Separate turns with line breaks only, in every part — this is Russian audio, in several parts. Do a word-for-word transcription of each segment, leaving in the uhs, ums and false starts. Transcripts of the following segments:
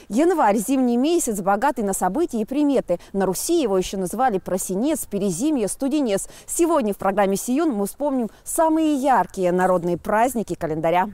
Январь – зимний месяц, богатый на события и приметы. На Руси его еще называли просенец, перезимье, студенец. Сегодня в программе «Сиюн» мы вспомним самые яркие народные праздники календаря.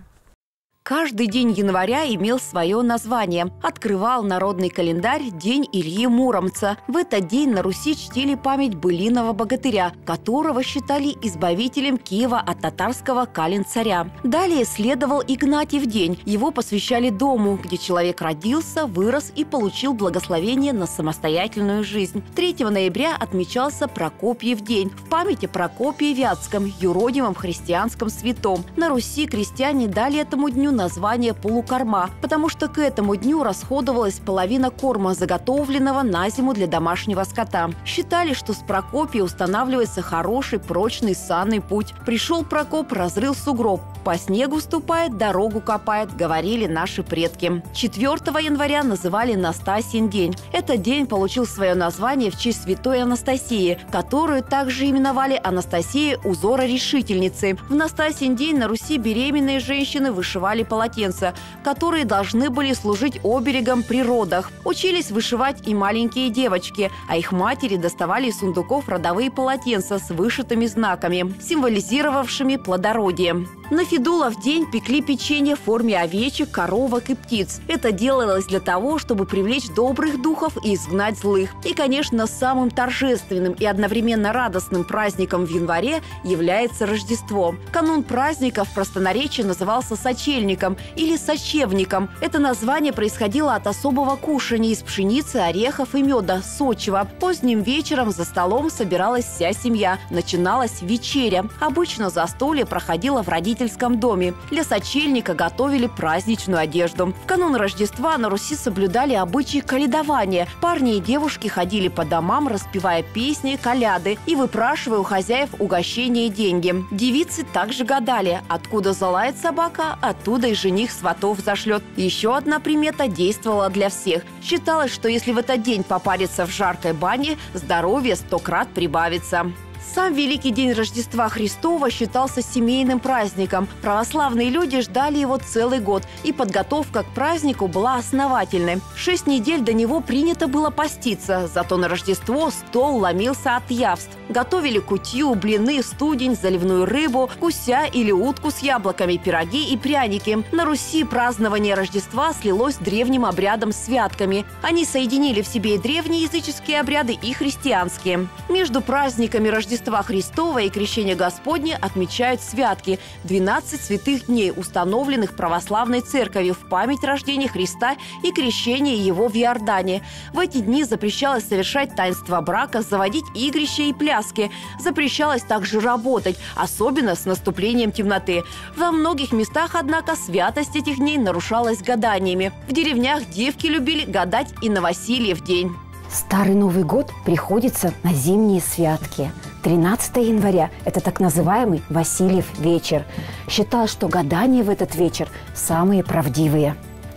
Каждый день января имел свое название. Открывал народный календарь День Ильи Муромца. В этот день на Руси чтили память былиного богатыря, которого считали избавителем Киева от татарского калин-царя. Далее следовал Игнатьев день. Его посвящали дому, где человек родился, вырос и получил благословение на самостоятельную жизнь. третьего ноября отмечался Прокопьев день. В память о Прокопии Вятском, юродивом христианском святом. На Руси крестьяне дали этому дню название полукорма, потому что к этому дню расходовалась половина корма, заготовленного на зиму для домашнего скота. Считали, что с Прокопия устанавливается хороший, прочный, санный путь. Пришел Прокоп, разрыл сугроб. По снегу ступает, дорогу копает, говорили наши предки. четвёртого января называли Настасьин день. Этот день получил свое название в честь святой Анастасии, которую также именовали Анастасией узора-решительницы. В Настасьин день на Руси беременные женщины вышивали полотенца, которые должны были служить оберегом при родах. Учились вышивать и маленькие девочки, а их матери доставали из сундуков родовые полотенца с вышитыми знаками, символизировавшими плодородие. На Федулов день пекли печенье в форме овечек, коровок и птиц. Это делалось для того, чтобы привлечь добрых духов и изгнать злых. И, конечно, самым торжественным и одновременно радостным праздником в январе является Рождество. Канун праздника в простонаречии назывался сочельником или сочевником. Это название происходило от особого кушания из пшеницы, орехов и меда, сочева. Поздним вечером за столом собиралась вся семья. Начиналась вечеря. Обычно застолье проходило в родительском доме. Для сочельника готовили праздничную одежду. В канун Рождества на Руси соблюдали обычаи калядования. Парни и девушки ходили по домам, распевая песни, коляды и выпрашивая у хозяев угощения и деньги. Девицы также гадали, откуда залает собака, оттуда и жених сватов зашлет. Еще одна примета действовала для всех. Считалось, что если в этот день попариться в жаркой бане, здоровье сто крат прибавится. Сам Великий день Рождества Христова считался семейным праздником. Православные люди ждали его целый год, и подготовка к празднику была основательной. Шесть недель до него принято было поститься, зато на Рождество стол ломился от явств. Готовили кутью, блины, студень, заливную рыбу, гуся или утку с яблоками, пироги и пряники. На Руси празднование Рождества слилось с древним обрядом святками. Они соединили в себе и древние языческие обряды, и христианские. Между праздниками Рождества Рождества Христова и Крещения Господня отмечают святки – двенадцать святых дней, установленных православной церковью в память рождения Христа и крещения Его в Иордане. В эти дни запрещалось совершать таинство брака, заводить игрища и пляски. Запрещалось также работать, особенно с наступлением темноты. Во многих местах, однако, святость этих дней нарушалась гаданиями. В деревнях девки любили гадать и на Васильев день.
Старый Новый год приходится на зимние святки. тринадцатого января – это так называемый Васильев вечер. Считалось, что гадания в этот вечер самые правдивые.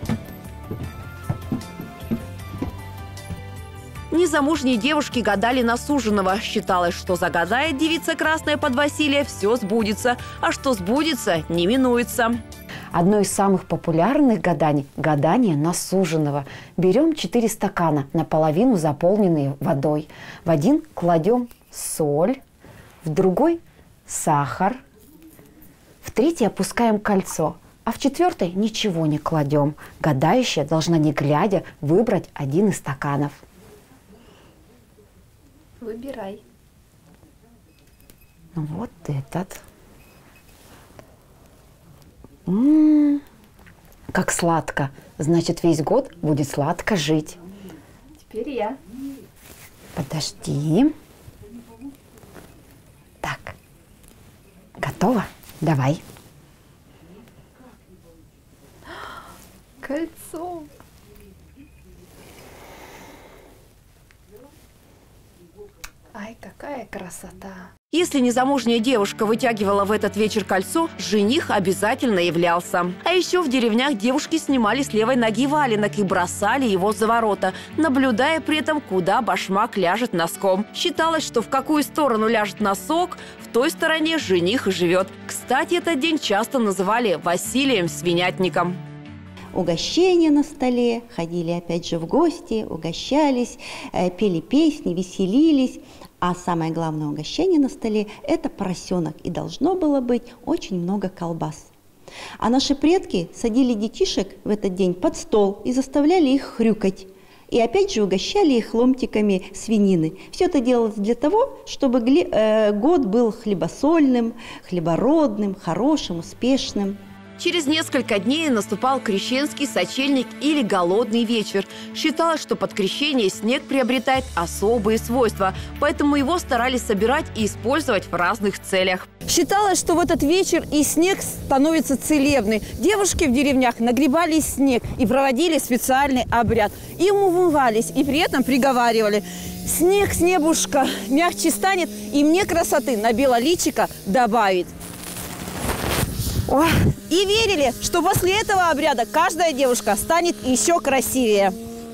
Незамужние девушки гадали на суженого. Считалось, что загадает девица красная под Василия, все сбудется, а что сбудется, не минуется.
Одно из самых популярных гаданий – гадание на суженого. Берем четыре стакана, наполовину заполненные водой. В один кладем соль, в другой – сахар, в третий опускаем кольцо, а в четвертый ничего не кладем. Гадающая должна, не глядя, выбрать один из стаканов.
Выбирай.
Вот этот. М-м-м, как сладко. Значит, весь год будет сладко жить.
Теперь я.
Подожди. Так. Готово? Давай.
Кольцо. Ай, какая красота.
Если незамужняя девушка вытягивала в этот вечер кольцо, жених обязательно являлся. А еще в деревнях девушки снимали с левой ноги валенок и бросали его за ворота, наблюдая при этом, куда башмак ляжет носком. Считалось, что в какую сторону ляжет носок, в той стороне жених и живет. Кстати, этот день часто называли Василием Свинятником.
угощения на столе, ходили опять же в гости, угощались, пели песни, веселились. А самое главное угощение на столе – это поросенок. И должно было быть очень много колбас. А наши предки садили детишек в этот день под стол и заставляли их хрюкать. И опять же угощали их ломтиками свинины. Все это делалось для того, чтобы год был хлебосольным, хлебородным, хорошим, успешным.
Через несколько дней наступал крещенский сочельник или голодный вечер. Считалось, что под крещение снег приобретает особые свойства, поэтому его старались собирать и использовать в разных целях. Считалось, что в этот вечер и снег становится целебный. Девушки в деревнях нагребали снег и проводили специальный обряд. Им умывались и при этом приговаривали: «Снег с небушка мягче станет, и мне красоты на белое личико добавит». Ой. И верили, что после этого обряда каждая девушка станет еще красивее.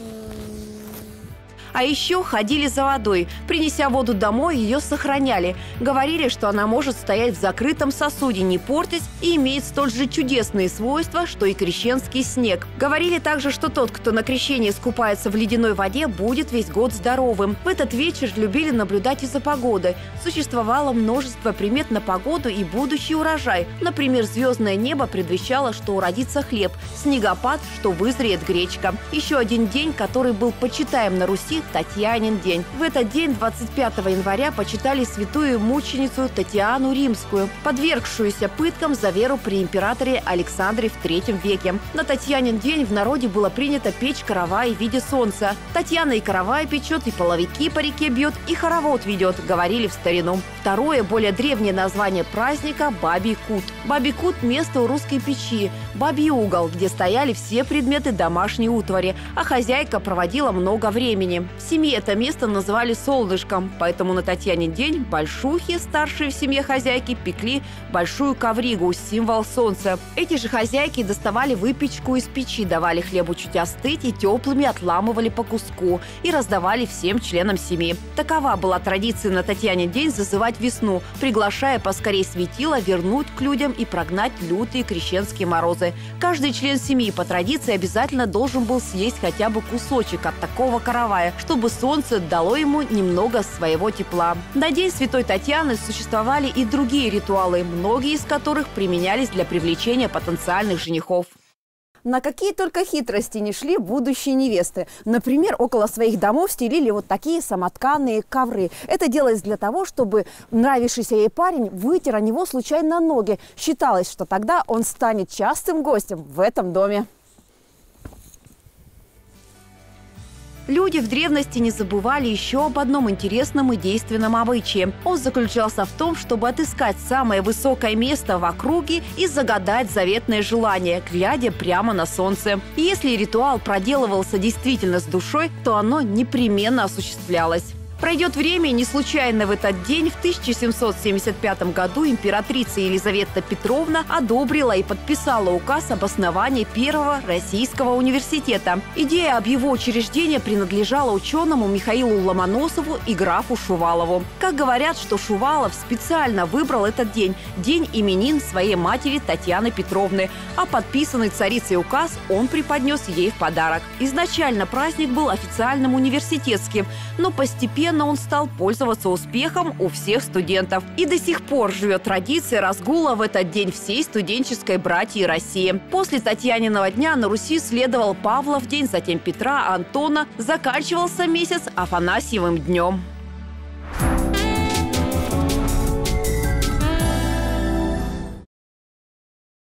А еще ходили за водой. Принеся воду домой, ее сохраняли. Говорили, что она может стоять в закрытом сосуде, не портить и имеет столь же чудесные свойства, что и крещенский снег. Говорили также, что тот, кто на крещении искупается в ледяной воде, будет весь год здоровым. В этот вечер любили наблюдать и за погодой. Существовало множество примет на погоду и будущий урожай. Например, звездное небо предвещало, что уродится хлеб, снегопад, что вызреет гречка. Еще один день, который был почитаем на Руси, Татьянин день. В этот день, двадцать пятого января, почитали святую мученицу Татьяну Римскую, подвергшуюся пыткам за веру при императоре Александре в третьем веке. На Татьянин день в народе было принято печь каравай в виде солнца. Татьяна и каравай печет, и половики по реке бьет, и хоровод ведет, говорили в старину. Второе, более древнее название праздника – Бабий кут. Бабий кут – место у русской печи, бабий угол, где стояли все предметы домашней утвари, а хозяйка проводила много времени. В семье это место называли солнышком, поэтому на Татьянин день большухи, старшие в семье хозяйки, пекли большую ковригу, символ солнца. Эти же хозяйки доставали выпечку из печи, давали хлебу чуть остыть и теплыми отламывали по куску и раздавали всем членам семьи. Такова была традиция на Татьянин день зазывать весну, приглашая поскорей светило вернуть к людям и прогнать лютые крещенские морозы. Каждый член семьи по традиции обязательно должен был съесть хотя бы кусочек от такого каравая, чтобы солнце дало ему немного своего тепла. На день Святой Татьяны существовали и другие ритуалы, многие из которых применялись для привлечения потенциальных женихов. На какие только хитрости не шли будущие невесты. Например, около своих домов стелили вот такие самотканые ковры. Это делалось для того, чтобы нравившийся ей парень вытер о него случайно ноги. Считалось, что тогда он станет частым гостем в этом доме. Люди в древности не забывали еще об одном интересном и действенном обычае. Он заключался в том, чтобы отыскать самое высокое место в округе и загадать заветное желание, глядя прямо на солнце. И если ритуал проделывался действительно с душой, то оно непременно осуществлялось. Пройдет время, не случайно в этот день, в тысяча семьсот семьдесят пятом году, императрица Елизавета Петровна одобрила и подписала указ об основании первого российского университета. Идея об его учреждении принадлежала ученому Михаилу Ломоносову и графу Шувалову. Как говорят, что Шувалов специально выбрал этот день – день именин своей матери Татьяны Петровны, а подписанный царицей указ он преподнес ей в подарок. Изначально праздник был официальным университетским, но постепенно он стал пользоваться успехом у всех студентов. И до сих пор живет традиция разгула в этот день всей студенческой братьи России. После Татьяниного дня на Руси следовал Павлов день, затем Петра, Антона. Заканчивался месяц Афанасьевым днем.